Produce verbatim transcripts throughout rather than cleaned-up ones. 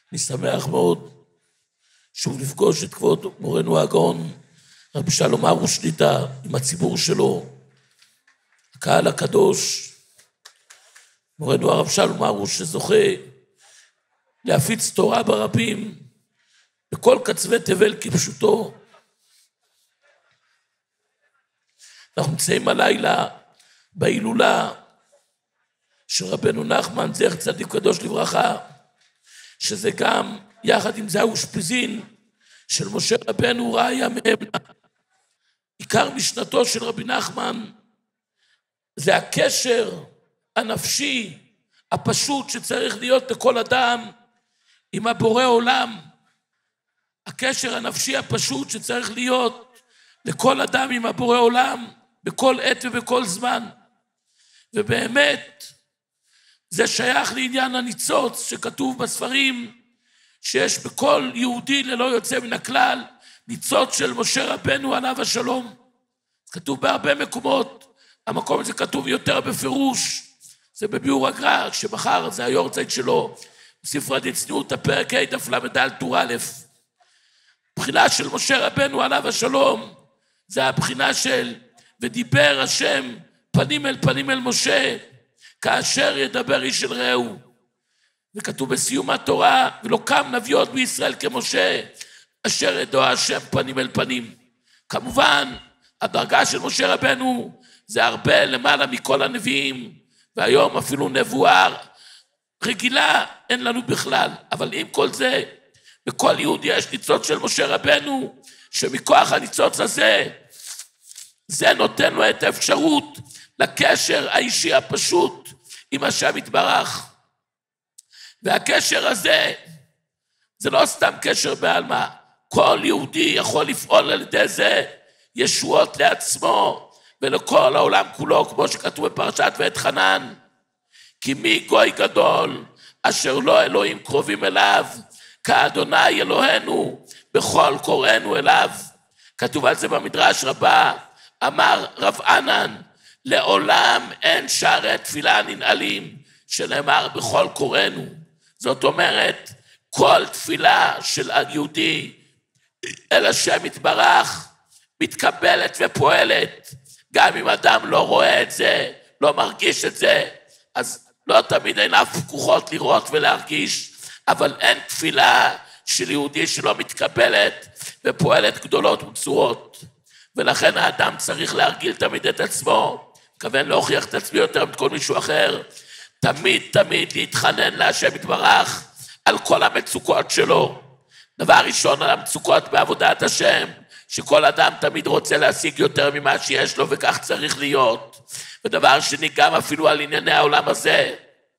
אני שמח מאוד שוב לפגוש את כבוד מורנו הגאון, רבי שלום הרוש שליט"א, עם הציבור שלו, הקהל הקדוש, מורנו הרב שלום הרוש שזוכה להפיץ תורה ברבים, בכל קצווי תבל כפשוטו. אנחנו נמצאים הלילה בהילולה של רבנו נחמן, זכר צדיק קדוש לברכה, שזה גם יחד עם זה האושפיזין של משה רבנו ראיה מהמנה. עיקר משנתו של רבי נחמן זה הקשר הנפשי הפשוט שצריך להיות לכל אדם עם הבורא עולם. הקשר הנפשי הפשוט שצריך להיות לכל אדם עם הבורא עולם בכל עת ובכל זמן. ובאמת זה שייך לעניין הניצוץ שכתוב בספרים, שיש בכל יהודי ללא יוצא מן הכלל ניצוץ של משה רבנו עליו השלום. כתוב בהרבה מקומות, המקום הזה כתוב יותר בפירוש, זה בביאור הגר"א, שמחר זה היורצייט שלו, בספר דצניעות הפרק ה' דף ל"ד טור א'. הבחינה של משה רבנו עליו השלום, זה הבחינה של ודיבר השם פנים אל פנים אל משה, כאשר ידבר איש אל רעהו. וכתוב בסיום התורה, ולא קם נביא עוד בישראל כמשה, אשר ידוע השם פנים אל פנים. כמובן, הדרגה של משה רבנו זה הרבה למעלה מכל הנביאים, והיום אפילו נבואה רגילה אין לנו בכלל. אבל עם כל זה, בכל יהודי יש ניצוץ של משה רבנו, שמכוח הניצוץ הזה, זה נותן לו את האפשרות לקשר האישי הפשוט עם השם יתברך. והקשר הזה, זה לא סתם קשר בעלמא. כל יהודי יכול לפעול על ידי זה ישועות לעצמו ולכל העולם כולו, כמו שכתוב בפרשת ואת חנן. כי מי גוי גדול אשר לא אלוהים קרובים אליו, כאדוני אלוהינו בכל קוראינו אליו. כתוב על זה במדרש רבה, אמר רב ענן, לעולם אין שערי תפילה ננעלים, שנאמר בכל קוראינו. זאת אומרת, כל תפילה של היהודי אל השם יתברך מתקבלת ופועלת. גם אם אדם לא רואה את זה, לא מרגיש את זה, אז לא תמיד עיניו פקוחות לראות ולהרגיש, אבל אין תפילה של יהודי שלא מתקבלת ופועלת גדולות וצורות. ולכן האדם צריך להרגיל תמיד את עצמו, מכוון להוכיח את עצמי יותר מכל מישהו אחר, תמיד תמיד להתחנן להשם יתברך על כל המצוקות שלו. דבר ראשון, על המצוקות בעבודת השם, שכל אדם תמיד רוצה להשיג יותר ממה שיש לו, וכך צריך להיות. ודבר שני, גם אפילו על ענייני העולם הזה.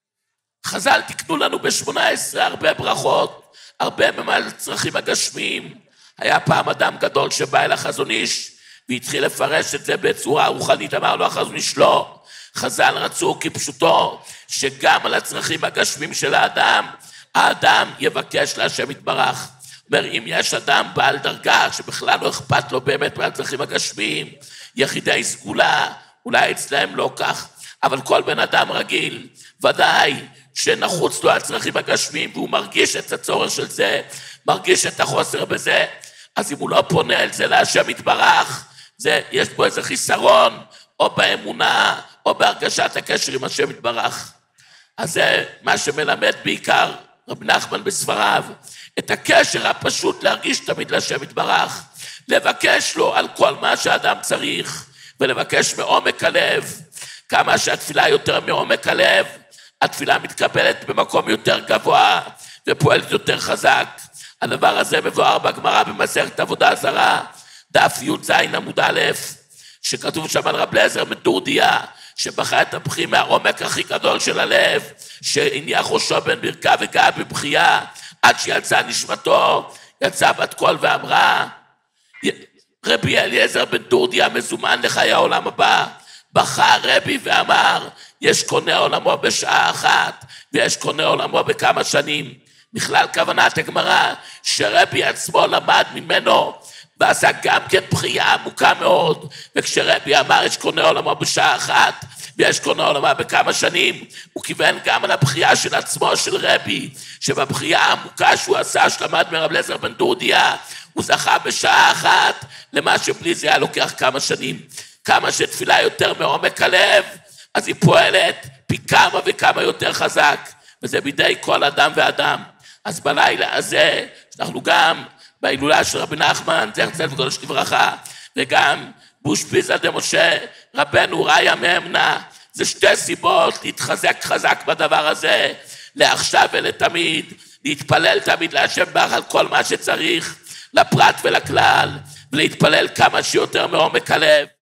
חז"ל תקנו לנו ב-שמונה עשרה הרבה ברכות, הרבה ממעל צרכים הגשמיים. היה פעם אדם גדול שבא אל החזון איש, והתחיל לפרש את זה בצורה רוחנית, אמר לו החזון איש לא. חז"ל רצו כפשוטו, שגם על הצרכים הגשמיים של האדם, האדם יבקש להשם יתברך. אומר, אם יש אדם בעל דרגה, שבכלל לא אכפת לו באמת מהצרכים הגשמיים, יחידי סגולה, אולי אצלהם לא כך, אבל כל בן אדם רגיל, ודאי שנחוץ לו הצרכים הגשמיים, והוא מרגיש את הצורך של זה, מרגיש את החוסר בזה, אז אם הוא לא פונה אל זה להשם יתברך, זה, יש פה איזה חיסרון, או באמונה, או בהרגשת הקשר עם השם יתברך. אז זה מה שמלמד בעיקר רבי נחמן בספריו, את הקשר הפשוט להרגיש תמיד להשם יתברך, לבקש לו על כל מה שאדם צריך, ולבקש מעומק הלב. כמה שהתפילה יותר מעומק הלב, התפילה מתקבלת במקום יותר גבוה, ופועלת יותר חזק. הדבר הזה מבואר בגמרא במסכת עבודה זרה, דף י"ז עמוד א', שכתוב שם על רב אליעזר מדורדיה, שבכה את הבכי מהעומק הכי גדול של הלב, שהניח ראשו בין ברכה וגעה בבכייה, עד שיצא נשמתו, יצא בת קול ואמרה, רבי אליעזר בן דורדיה מזומן לחיי העולם הבא. בכה רבי ואמר, יש קונה עולמו בשעה אחת, ויש קונה עולמו בכמה שנים. בכלל כוונת הגמרא, שרבי עצמו למד ממנו, ועשה גם כן בחייה עמוקה מאוד, וכשרבי אמר יש קונה עולמו בשעה אחת, באשכון העולמה בכמה שנים, הוא כיוון גם על הבחייה של עצמו של רבי, שבבחייה העמוקה שהוא עשה, שלמד מרב אליעזר בן דורדיה, הוא זכה בשעה אחת למה שבלי זה היה לוקח כמה שנים. כמה שתפילה יותר מעומק הלב, אז היא פועלת פי כמה וכמה יותר חזק, וזה בידי כל אדם ואדם. אז בלילה הזה, אנחנו גם בהילולה של רבי נחמן, זכר צדיק וקדוש לברכה, וגם באושפיזא דמשה, רבנו ראיה מהימנה, זה שתי סיבות להתחזק חזק בדבר הזה, לעכשיו ולתמיד, להתפלל תמיד להשם ברך על כל מה שצריך, לפרט ולכלל, ולהתפלל כמה שיותר מעומק הלב.